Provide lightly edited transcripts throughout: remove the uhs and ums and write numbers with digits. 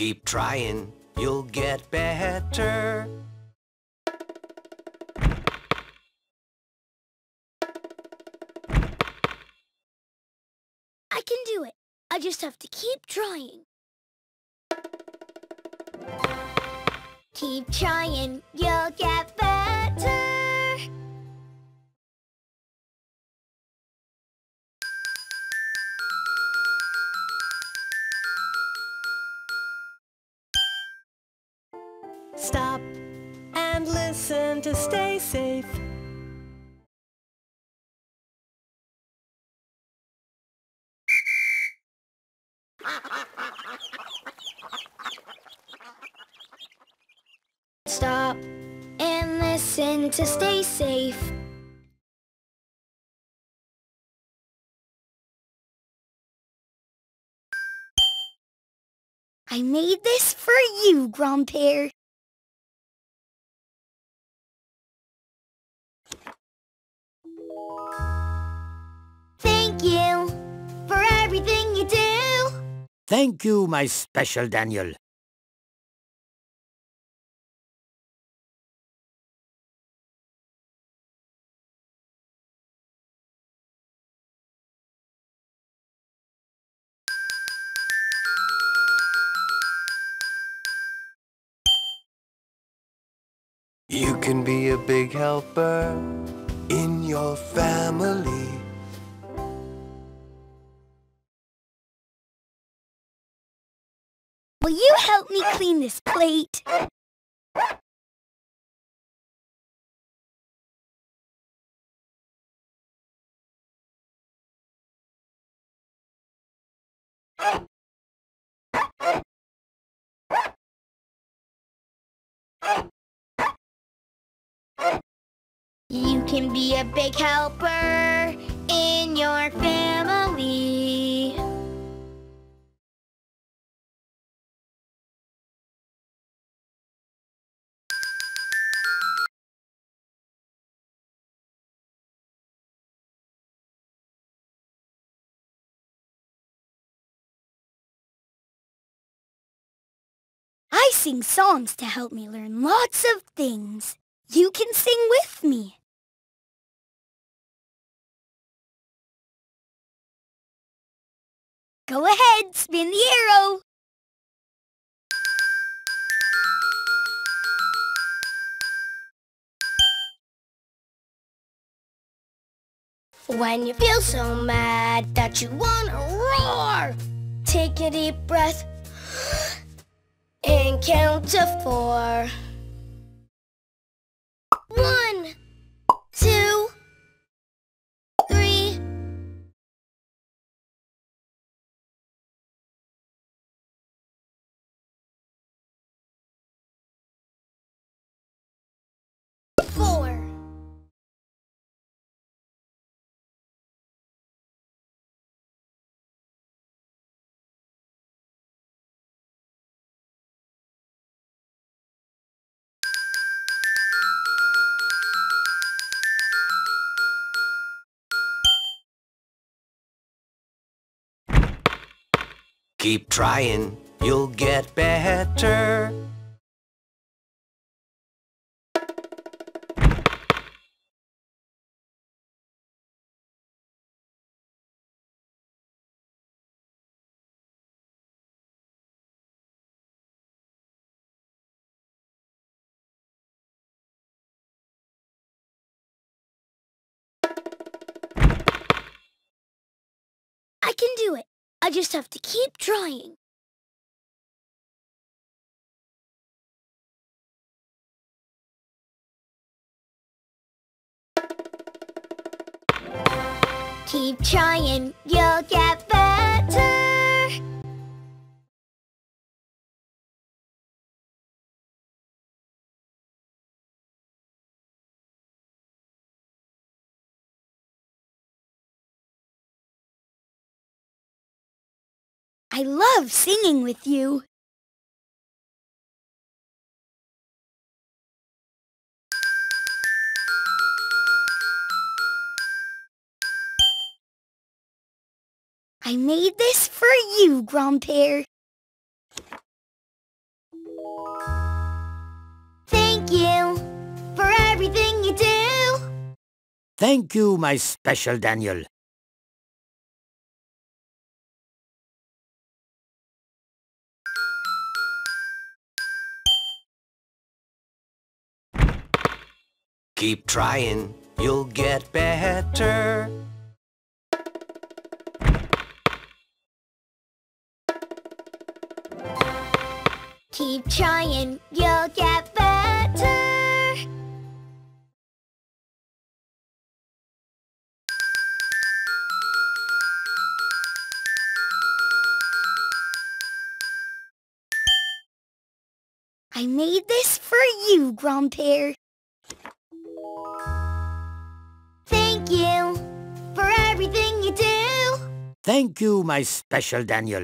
Keep trying, you'll get better. I can do it. I just have to keep trying. Keep trying, you'll get better. Stop and listen to stay safe. Stop and listen to stay safe. I made this for you, Grandpere. Thank you for everything you do. Thank you, my special Daniel. You can be a big helper in your family. Will you help me clean this plate? You can be a big helper in your family. I sing songs to help me learn lots of things. You can sing with me. Go ahead, spin the arrow. When you feel so mad that you wanna roar, take a deep breath and count to 4. 1, 2, 3. 4. Keep trying, you'll get better. I can do it. I just have to keep trying. Keep trying, you'll get better. I love singing with you. I made this for you, Grandpere. Thank you, my special Daniel. Keep trying, you'll get better. Keep trying, you'll get better. I made this for you, Grandpere. Thank you for everything you do. Thank you, my special Daniel.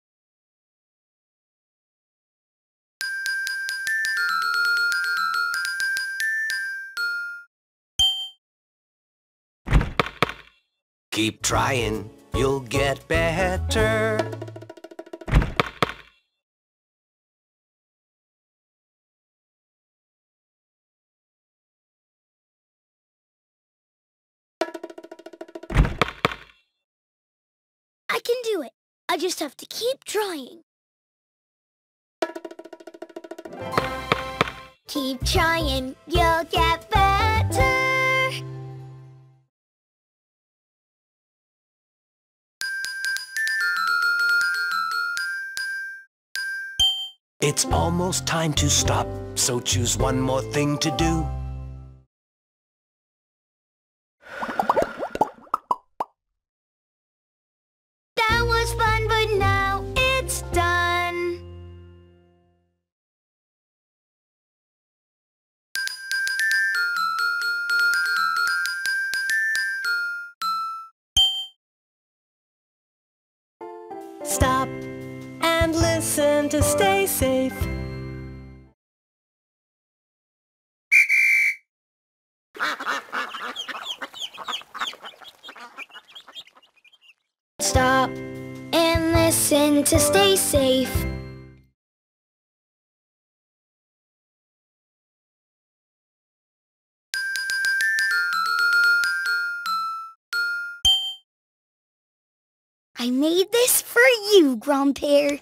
Keep trying, you'll get better. I can do it. I just have to keep trying. Keep trying, you'll get better. It's almost time to stop, so choose one more thing to do. That was fun, but now it's done. Stop and listen to stay safe. Stop and listen to stay safe. I made this for you, Grandpere.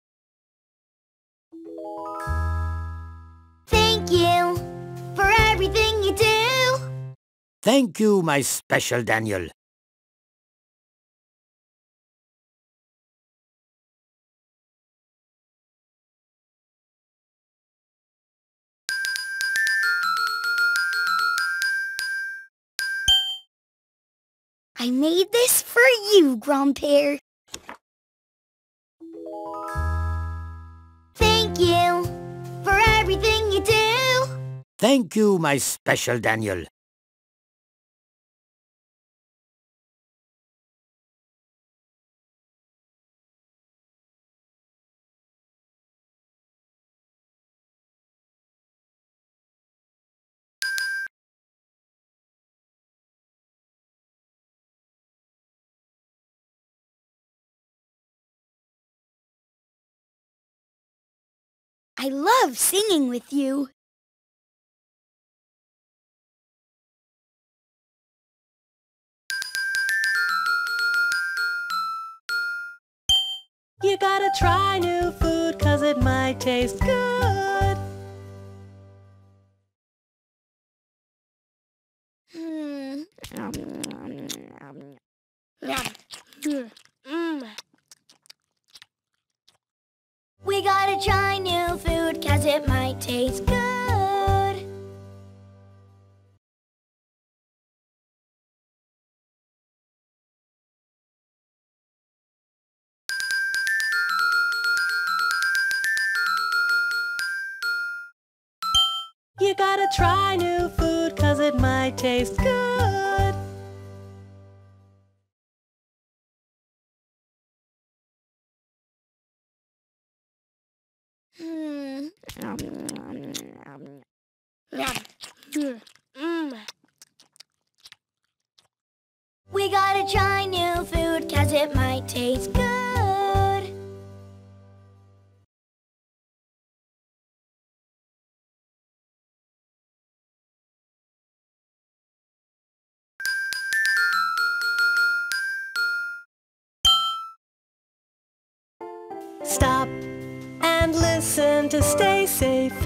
Thank you for everything you do. Thank you, my special Daniel. I made this for you, Grandpere. Thank you for everything you do. Thank you, my special Daniel. I love singing with you. You gotta try new food 'cause it might taste good. We gotta try new food 'cause it might taste good. You gotta try new food 'cause it might taste good. We gotta try new food 'cause it might taste good. Stop and listen to stay safe.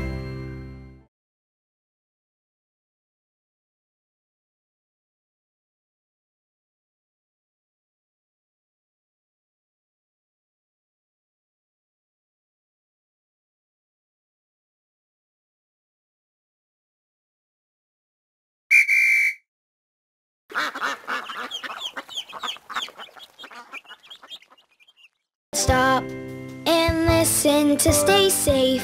Stop and listen to stay safe.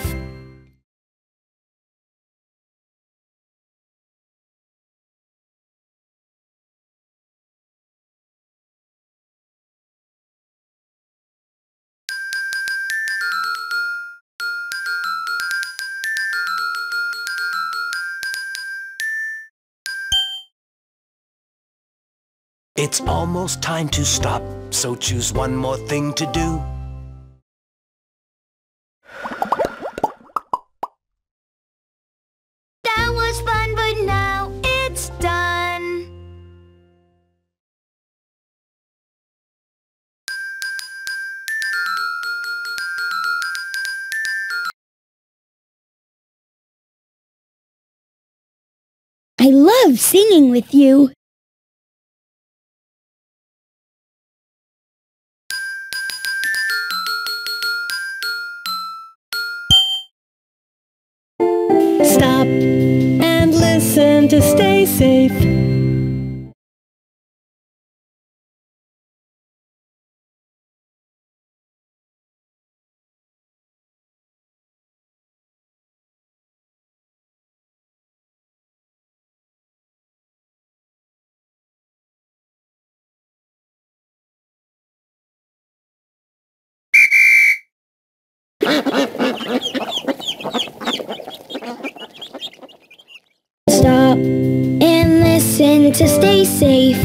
It's almost time to stop, so choose one more thing to do. That was fun, but now it's done. I love singing with you. Stop and listen to stay safe. Stop and listen to stay safe.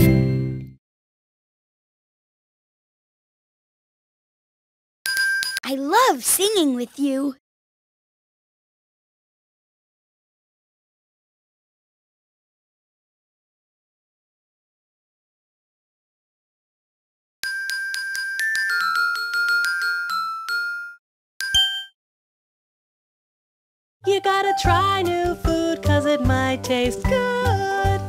I love singing with you. You gotta try new food 'cause it might taste good.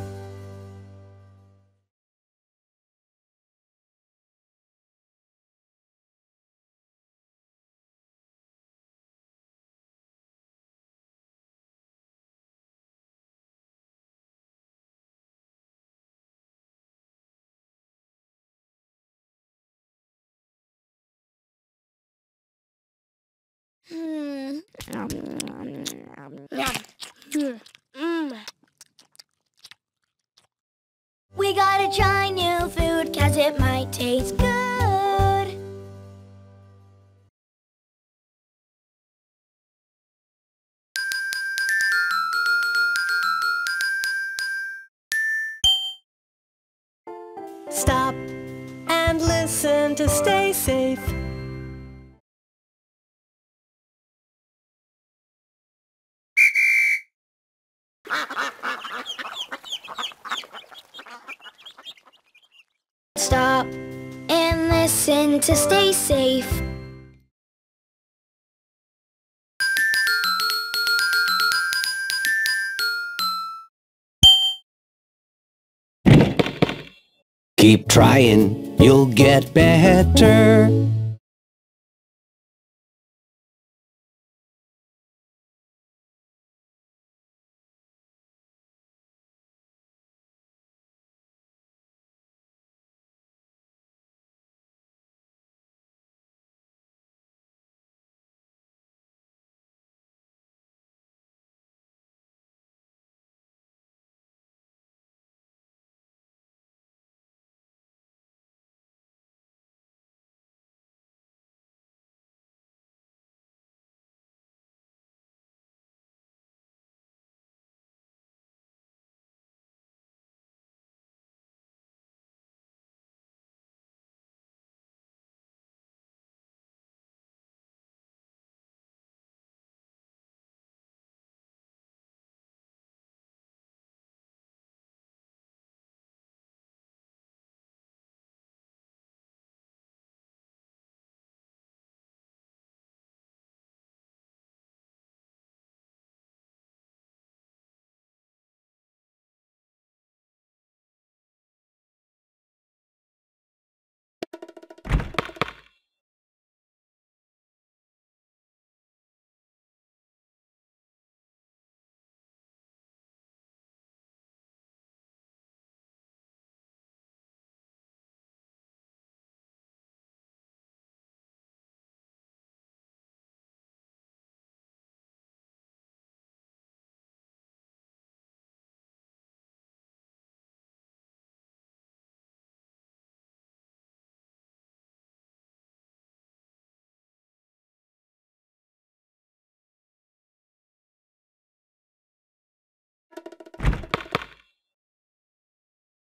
We gotta try new food 'cause it might taste good. Stop and listen to stay safe. Stop and listen to stay safe. Keep trying, you'll get better.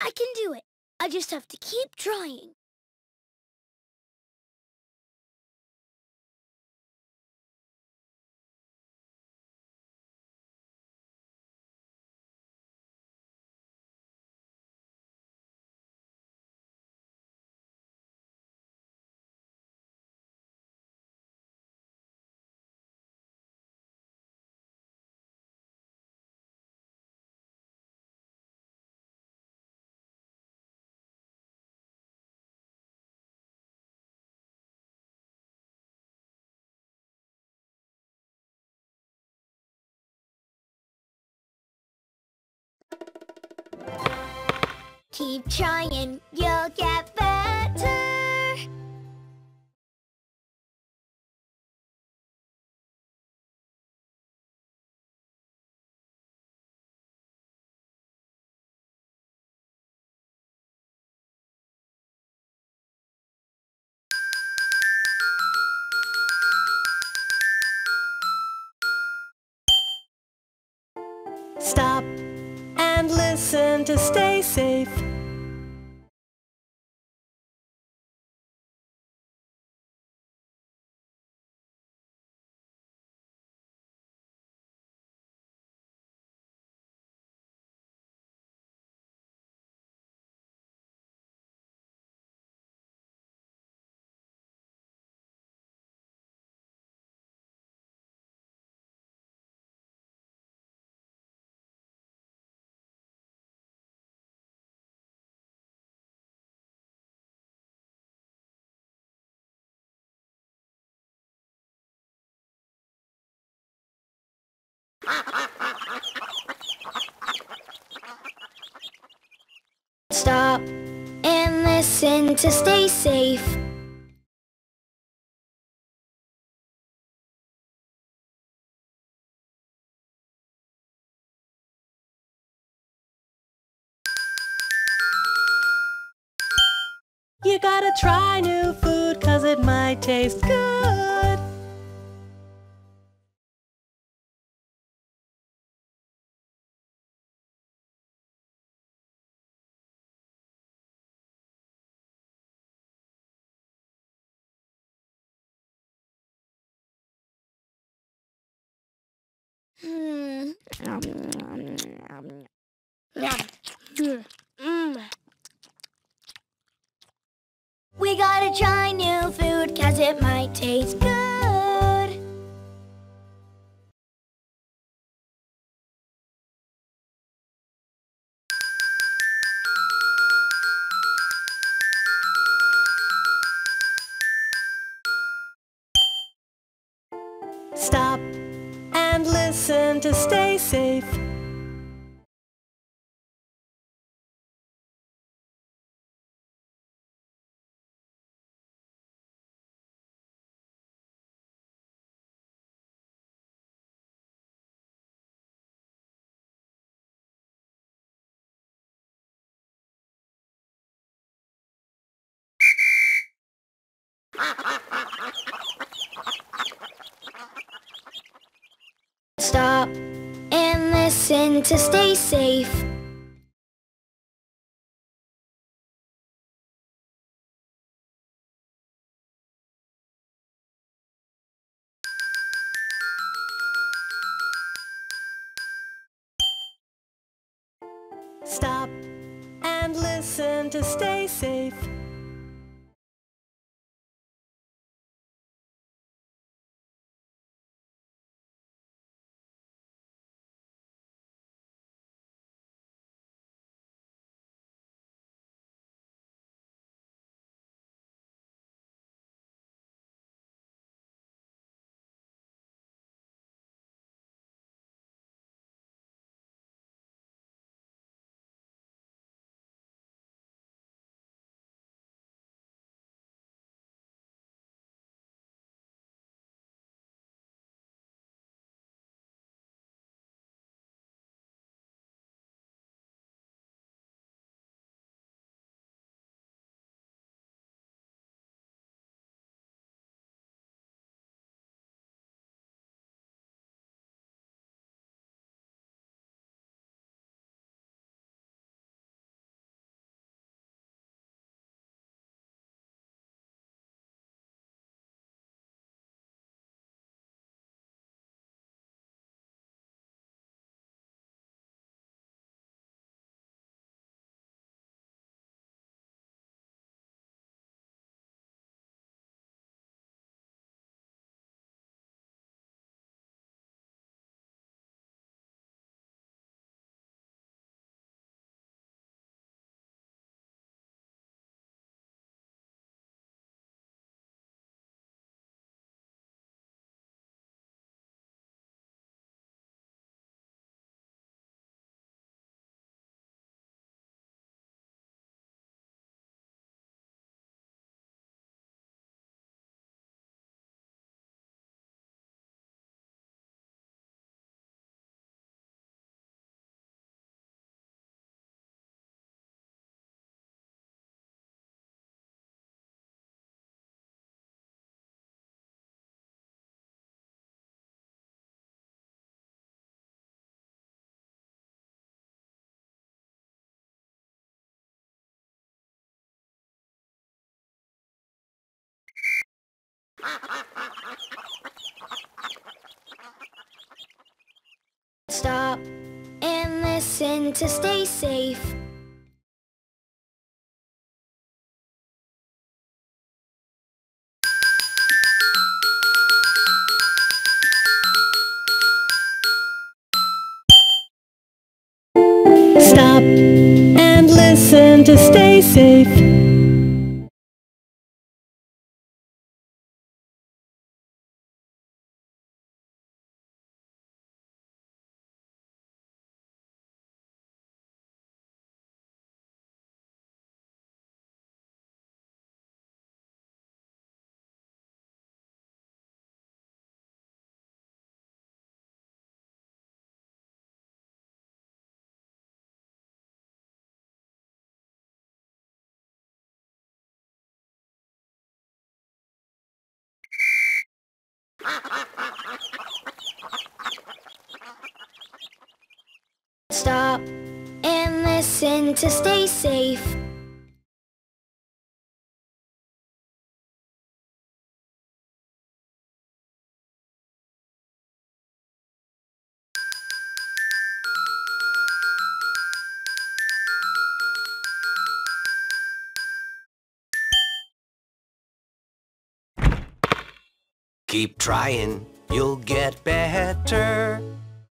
I can do it. I just have to keep trying. Keep trying, you'll get better. Stop and listen to stay safe. Stop and listen to stay safe. You gotta try new food 'cause it might taste good. We gotta try new food 'cause it might taste good. Stop and listen to stay safe. Stop and listen to stay safe. Stop and listen to stay safe. Stop and listen to stay safe. Stop and listen to stay safe. Stop and listen to stay safe. Keep trying, you'll get better.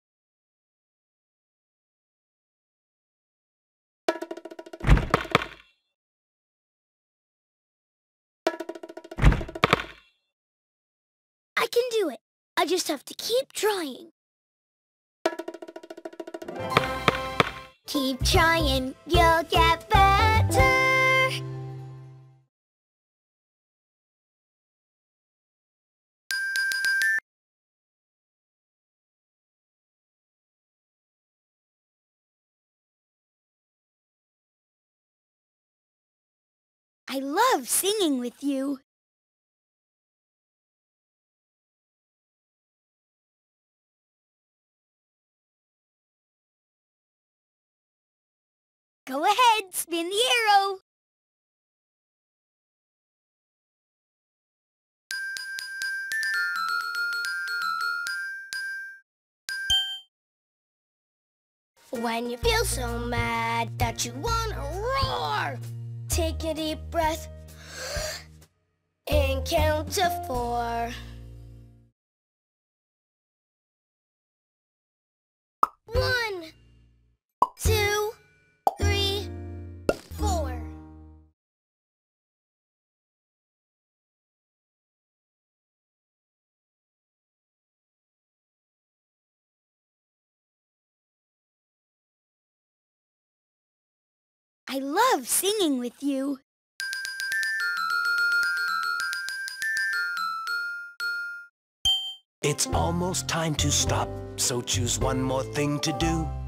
I can do it. I just have to keep trying. Keep trying, you'll get better. I love singing with you. Go ahead, spin the arrow. When you feel so mad that you wanna roar, take a deep breath and count to 4. 1, 2, 3, 4. I love singing with you. It's almost time to stop, so choose one more thing to do.